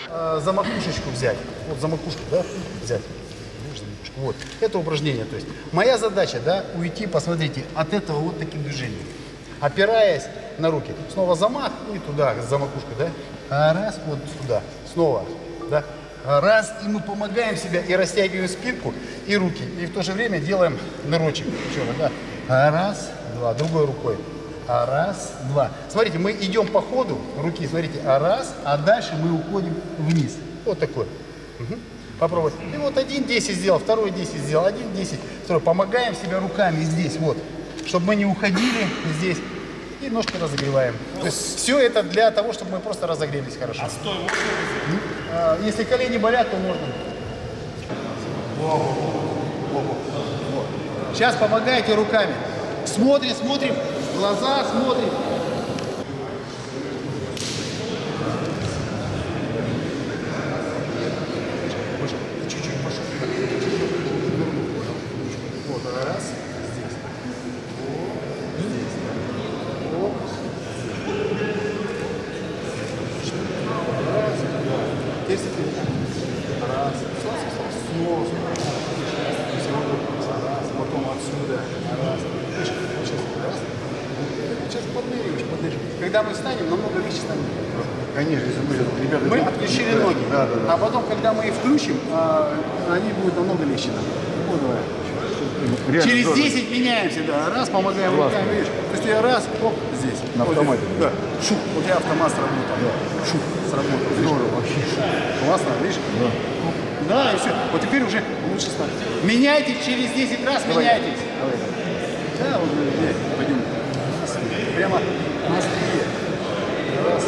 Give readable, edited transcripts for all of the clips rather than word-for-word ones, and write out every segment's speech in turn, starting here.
За макушечку взять. Вот за макушку, да, взять. Вот. Это упражнение. То есть моя задача, да, уйти, посмотрите, от этого вот таким движением. Опираясь на руки. Снова замах и туда, за макушку, да. Раз, вот сюда. Снова, да. Раз, и мы помогаем себе и растягиваем спинку и руки. И в то же время делаем нырочек. Еще раз, да. Раз, два. Другой рукой. Раз, два. Смотрите, мы идем по ходу руки, смотрите, раз, а дальше мы уходим вниз. Вот такой. Угу. Попробуй. И вот 1-10 сделал, второй 10 сделал, 1-10, второй. Помогаем себе руками здесь, вот, чтобы мы не уходили здесь. И ножки разогреваем. То есть все это для того, чтобы мы просто разогрелись хорошо. А стой можно? Если колени болят, то можно. Сейчас помогаете руками. Смотрим, смотрим, в глаза смотрим. Чуть-чуть пошел. Вот, раз, здесь. Здесь. Оп. Раз, два. 10 минут. Раз. Снова. Раз. Потом отсюда. Раз. Сейчас подныриваешь. Когда мы встанем, намного легче станет. Конечно, если мы, ребята, Мы отключили ноги, да. А потом, когда мы их включим, они будут намного легче. Вот, давай. Реально Через здорово. 10 меняемся, да. Раз, помогаем руками, видишь. То есть я раз, оп, здесь. На автомате. Вот, да. Шух, у тебя автомат сработал. Да. Шух, сработал. Здорово, вообще. Классно, видишь? Да. Да, и все. Вот теперь уже лучше стать. Меняйте через 10 раз, меняйтесь. Давай. Да, вот, пойдем. Прямо на острие. Раз.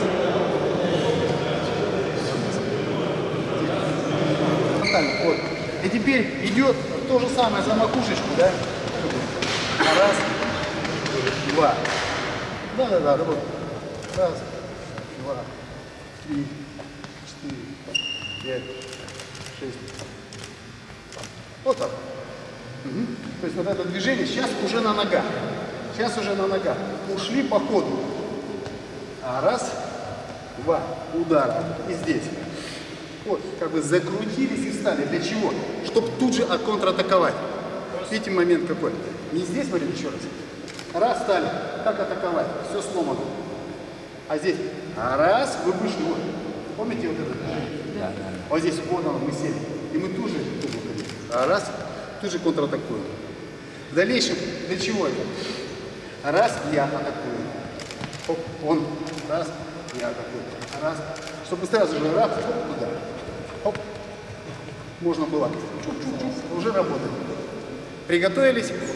Вот. И теперь идет то же самое за макушечку, да? Раз, два. Да, работа. Раз, два, три, 4, 5, 6. Вот так. Угу. То есть вот это движение сейчас уже на ногах. Сейчас уже на ногах. Ушли по ходу. Раз, два, удар. И здесь. Вот, как бы закрутились и встали. Для чего? Чтобы тут же контратаковать. Видите момент какой? Не здесь, смотрите, еще раз. Раз, встали. Как атаковать? Все сломано. А здесь. Раз, вы вышли. Вот. Помните вот это движение? Да. Вот здесь, вот оно, мы сели. И мы тут же выходим. Раз, тут же контратакуем. В дальнейшем, для чего это? Раз, я атакую. Оп, он. Раз, я атакую. Раз. Чтобы сразу же раз, оп, туда. Оп. Можно было. Чук-чук-чук. Уже работает. Приготовились.